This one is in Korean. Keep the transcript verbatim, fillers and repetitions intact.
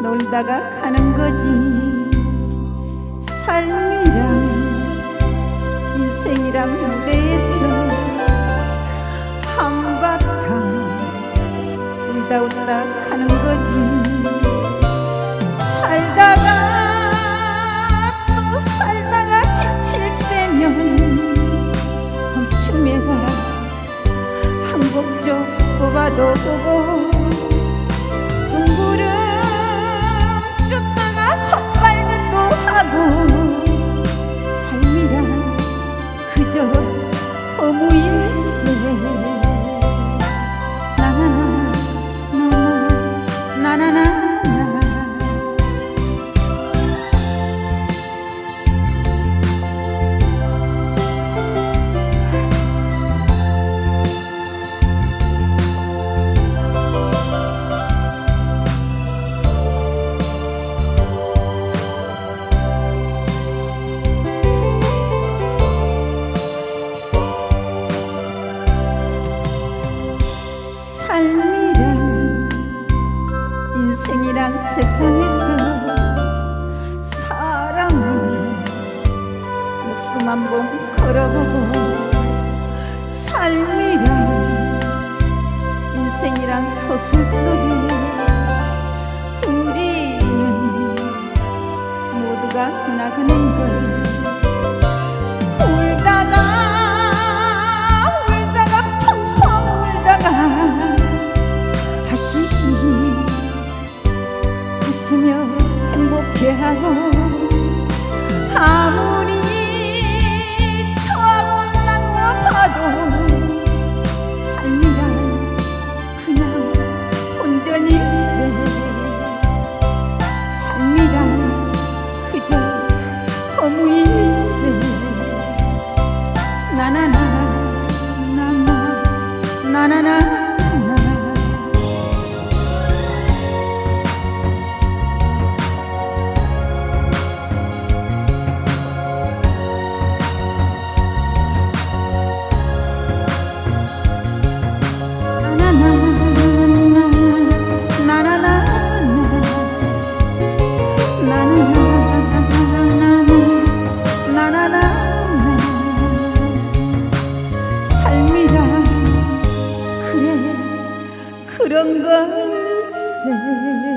놀다가 가는 거지. 삶이란 인생이란 무대에서 한바탕 울다 웃다 가는 거지. 살다가 또 살다가 지칠 때면 멈춤해가 한 곡 좀 뽑아도 보고 둥구름 쫓다가 헛발질도 하고. 삶이란 그저 허무일세. 나나나 나나나 나나나. 삶이란 인생이란 세상에서 사람의 목숨 한 번 걸어보고. 삶이란 인생이란 소설 속에 우리는 모두가 나가는 걸. 울다가 울다가 펑펑 울다가 다시 웃으며 행복해하고. 아무리 토하고 나누어봐도 삶이란 그냥 본전일세. 삶이란 그저 허무일세. 나나나 나나 나나나. 삶이란 그래 그런 걸세.